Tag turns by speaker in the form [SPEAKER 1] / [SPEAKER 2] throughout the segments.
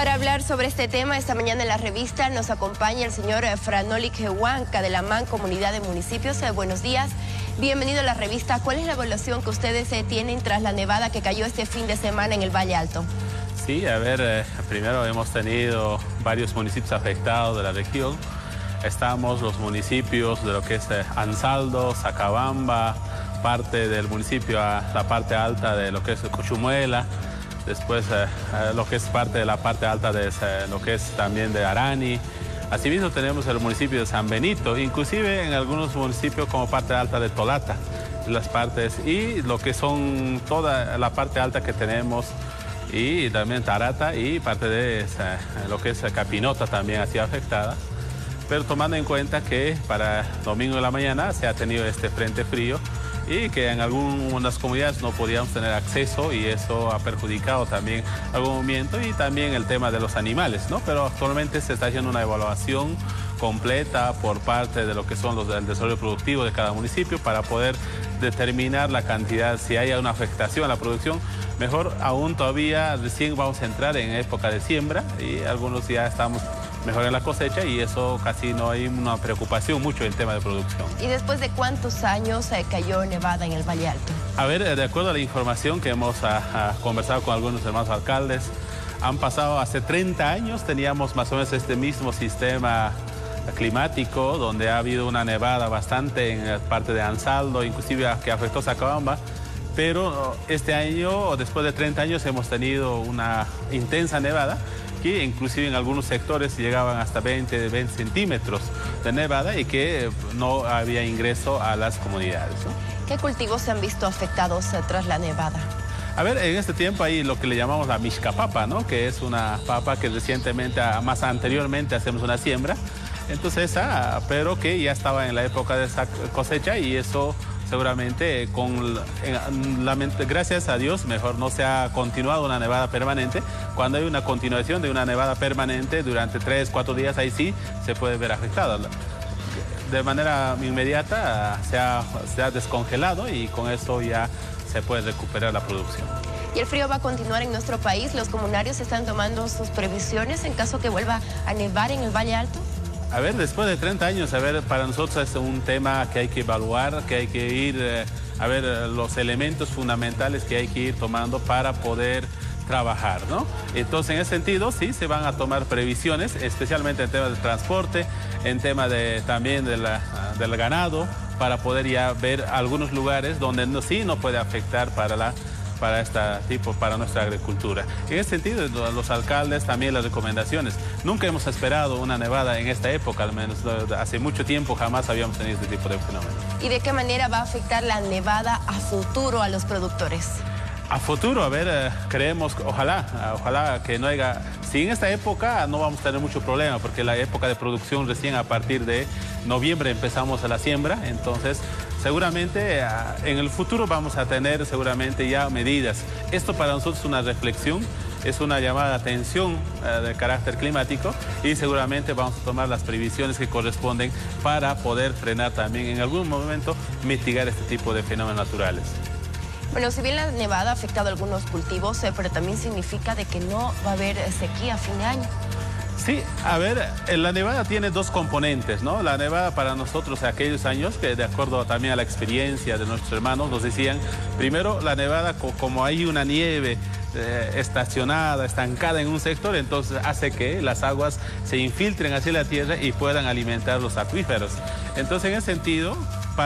[SPEAKER 1] Para hablar sobre este tema, esta mañana en la revista nos acompaña el señor Franolik Huanca de la Mancomunidad de Municipios. Buenos días, bienvenido a la revista. ¿Cuál es la evaluación que ustedes tienen tras la nevada que cayó este fin de semana en el Valle Alto?
[SPEAKER 2] Sí, a ver, primero hemos tenido varios municipios afectados de la región. Estamos los municipios de lo que es Ansaldo, Sacabamba, parte del municipio a la parte alta de lo que es Cochumuela. Después lo que es parte de la parte alta de lo que es también de Arani. Asimismo tenemos el municipio de San Benito, inclusive en algunos municipios como parte alta de Tolata, las partes y lo que son toda la parte alta que tenemos y también Tarata y parte de lo que es Capinota también ha sido afectada. Pero tomando en cuenta que para domingo de la mañana se ha tenido este frente frío y que en algunas comunidades no podíamos tener acceso y eso ha perjudicado también algún movimiento y también el tema de los animales, ¿no? Pero actualmente se está haciendo una evaluación completa por parte de lo que son del desarrollo productivo de cada municipio para poder determinar la cantidad, si hay una afectación a la producción. Mejor aún todavía recién vamos a entrar en época de siembra y algunos ya estamos mejor en la cosecha y eso casi no hay una preocupación mucho en el tema de producción.
[SPEAKER 1] ¿Y después de cuántos años cayó nevada en el Valle Alto?
[SPEAKER 2] A ver, de acuerdo a la información que hemos conversado con algunos hermanos alcaldes, han pasado hace 30 años, teníamos más o menos este mismo sistema climático donde ha habido una nevada bastante en la parte de Ansaldo, inclusive que afectó Sacabamba. Pero este año, después de 30 años, hemos tenido una intensa nevada que inclusive en algunos sectores llegaban hasta 20 centímetros de nevada y que no había ingreso a las comunidades, ¿no?
[SPEAKER 1] ¿Qué cultivos se han visto afectados tras la nevada?
[SPEAKER 2] A ver, en este tiempo hay lo que le llamamos la mixcapapa, ¿no? Que es una papa que recientemente, más anteriormente, hacemos una siembra. Entonces pero que ya estaba en la época de esa cosecha y eso seguramente gracias a Dios mejor no se ha continuado una nevada permanente. Cuando hay una continuación de una nevada permanente durante 3, 4 días, ahí sí se puede ver afectada. De manera inmediata se ha descongelado y con eso ya se puede recuperar la producción.
[SPEAKER 1] ¿Y el frío va a continuar en nuestro país? ¿Los comunarios están tomando sus previsiones en caso que vuelva a nevar en el Valle Alto?
[SPEAKER 2] A ver, después de 30 años, a ver, para nosotros es un tema que hay que evaluar, que hay que ir a ver los elementos fundamentales que hay que ir tomando para poder trabajar, ¿no? Entonces, en ese sentido, sí, se van a tomar previsiones, especialmente en temas de transporte, en tema también del ganado, para poder ya ver algunos lugares donde sí no puede afectar para nuestra agricultura. En ese sentido, los alcaldes también las recomendaciones. Nunca hemos esperado una nevada en esta época, al menos hace mucho tiempo jamás habíamos tenido este tipo de fenómeno.
[SPEAKER 1] ¿Y de qué manera va a afectar la nevada a futuro a los productores?
[SPEAKER 2] A futuro, a ver, creemos, ojalá que no haya... Si en esta época no vamos a tener mucho problema, porque la época de producción recién a partir de noviembre empezamos a la siembra, entonces seguramente en el futuro vamos a tener seguramente ya medidas. Esto para nosotros es una reflexión, es una llamada de atención de carácter climático y seguramente vamos a tomar las previsiones que corresponden para poder frenar también en algún momento mitigar este tipo de fenómenos naturales.
[SPEAKER 1] Bueno, si bien la nevada ha afectado algunos cultivos, pero también significa de que no va a haber sequía a fin de año.
[SPEAKER 2] Sí, a ver, la nevada tiene dos componentes, ¿no? La nevada para nosotros en aquellos años, que de acuerdo también a la experiencia de nuestros hermanos, nos decían, primero la nevada, como hay una nieve estacionada, estancada en un sector, entonces hace que las aguas se infiltren hacia la tierra y puedan alimentar los acuíferos. Entonces, en ese sentido,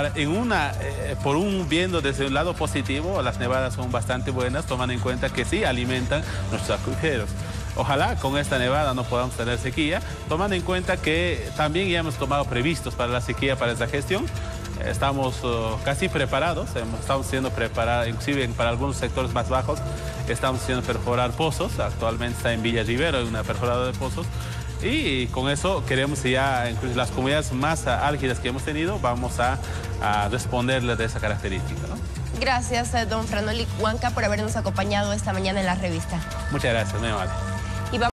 [SPEAKER 2] viendo desde un lado positivo, las nevadas son bastante buenas, tomando en cuenta que sí alimentan nuestros acuíferos. Ojalá con esta nevada no podamos tener sequía, tomando en cuenta que también ya hemos tomado previstos para la sequía, para esta gestión. Estamos casi preparados, estamos siendo preparados, inclusive para algunos sectores más bajos, estamos haciendo perforar pozos. Actualmente está en Villa Rivero una perforadora de pozos. Y con eso queremos ya, incluso las comunidades más álgidas que hemos tenido, vamos a responderles de esa característica, ¿no?
[SPEAKER 1] Gracias, don Franolik Huanca, por habernos acompañado esta mañana en la revista.
[SPEAKER 2] Muchas gracias, muy amable.